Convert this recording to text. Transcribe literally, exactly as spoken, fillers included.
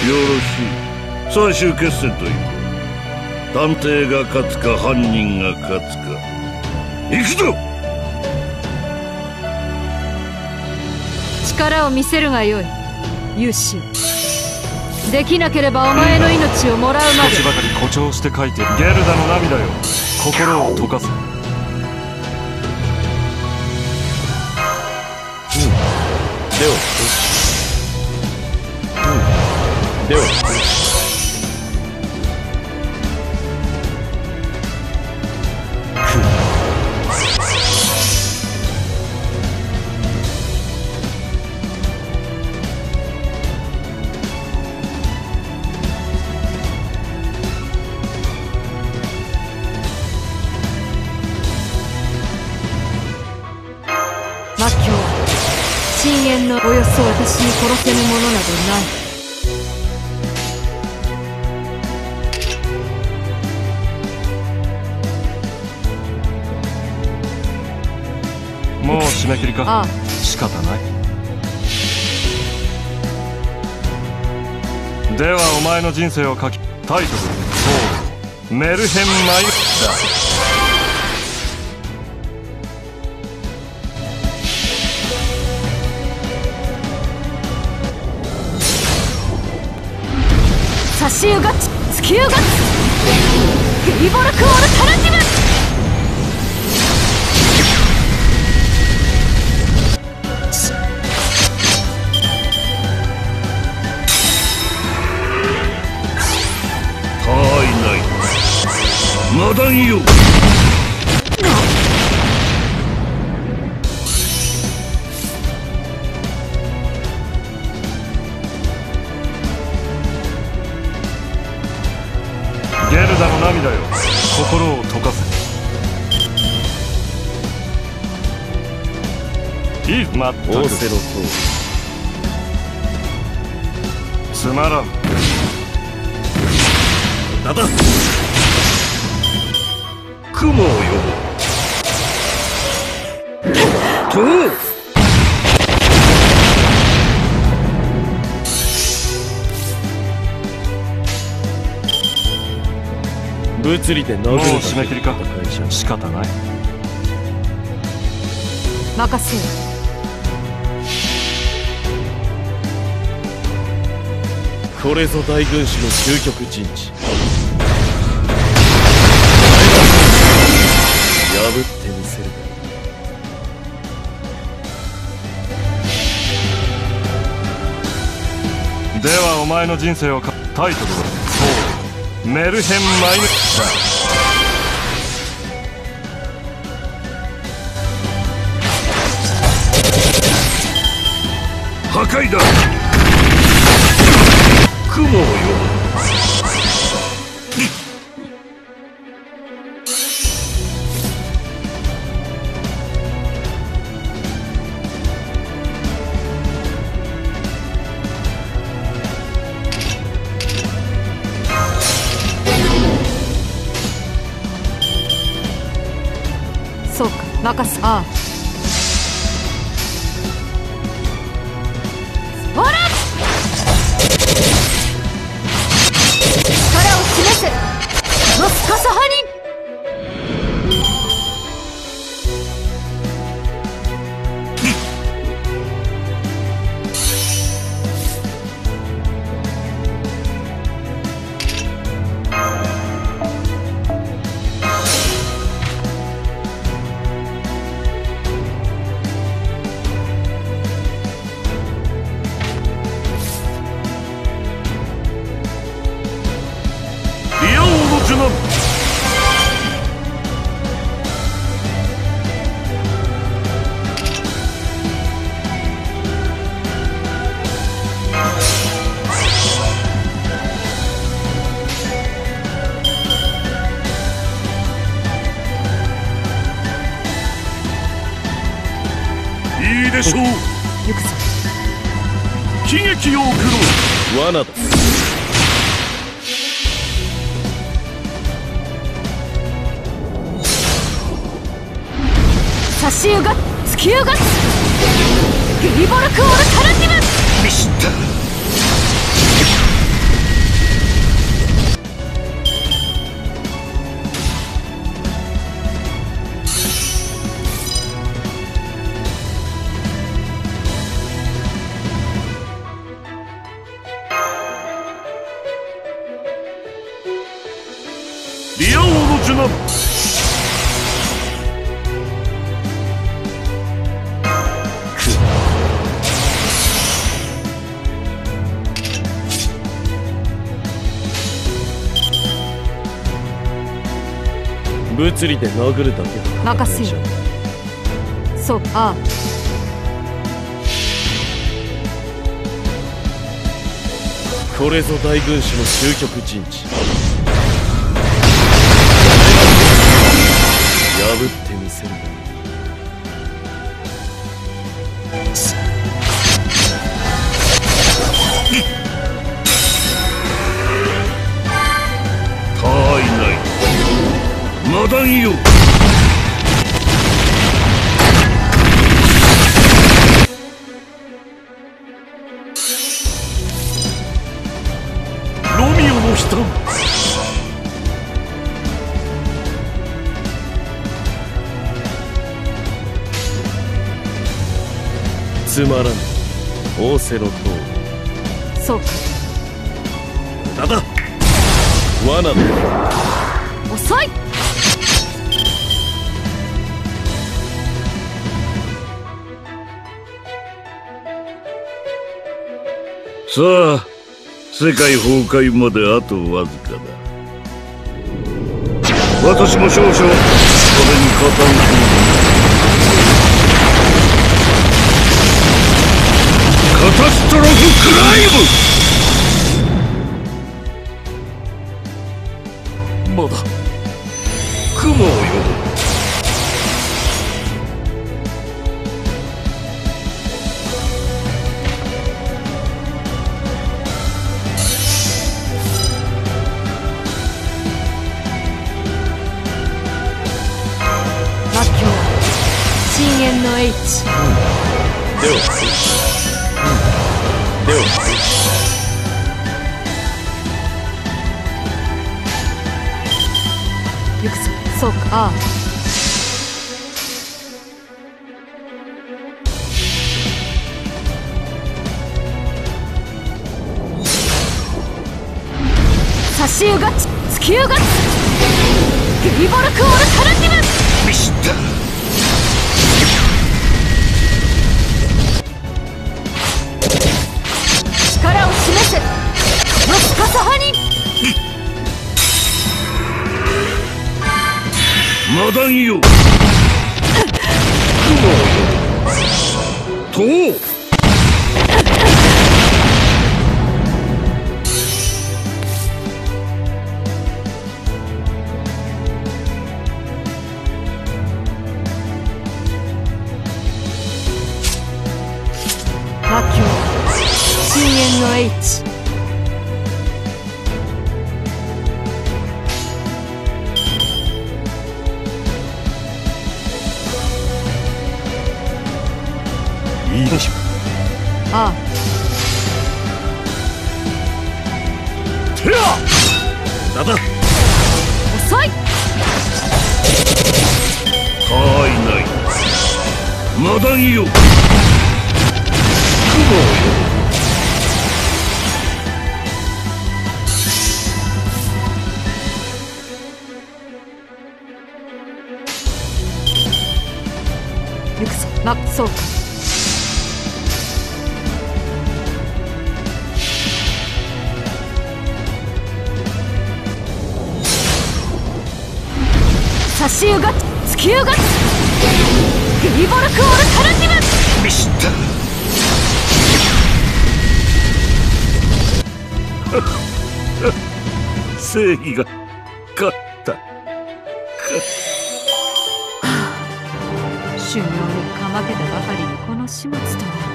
最終決戦という探偵が勝つか犯人が勝つか。行くぞ。 力を見せるがよい勇士。できなければお前の命をもらうまで。 少しばかり誇張して書いてる。ゲルダの涙よ、心を溶かせ。 ではでは魔境深淵のおよそ私に殺せぬものなどない。 もう締め切りか。 ああ、 仕方ない。ではお前の人生を書き、タイトルそうメルヘンマイだ。 差しうがち突きうがつフリボルクオールタラジム。 マダンよ。 ゲルダの涙よ、心を溶かせ。いい、まったくオーセロとつまらん。 だだ雲を呼ぶと物理で殴る。 もう締め切りか。仕方ない。 任せよ。 これぞ大軍師の究極陣地。破ってみせる。 ではお前の人生をかタイトルはそうメルヘンマイヌ破壊だ。雲を呼ぶそうか、任せ。ああ、ほら力を示せのスカサハニ。いいでしょう。 行くぞ。 悲劇を送ろう。 罠だ。 差しうが突きうがつフリボルクオールタラジム。 ミスった。 物理で殴るだけだ。 任せよ。そう、ああ。 これぞ大軍師の究極陣地。破ってみせる。 他はいない。まだいよ。ロミオの悲嘆。 つまらぬ仰せのとおり。 そうか。 だだ罠だ。 遅い。 さあ、世界崩壊まであとわずかだ。私も少々それに加担する。カタストロフクライム。まだ雲を呼ぶ。 深淵の H。 ではでは行くぞ。そうか。ああ。差しうがち突きうがちゲリボルクオールタラティブ。 見知った。 力を示せ。この司派に。 まだんよ。雲を呼ぶ。とう。 魔境深淵の H。 いいでしょ。 ああ。 てやだだ遅い。 他はいない。まだんよ。雲を呼ぶ。 行くぞ。ま、そうか。差しうが突きうがゲリボルクオールタラティブ。 見知った。正義が勝った。 修行にかまけたばかりにこの始末とは。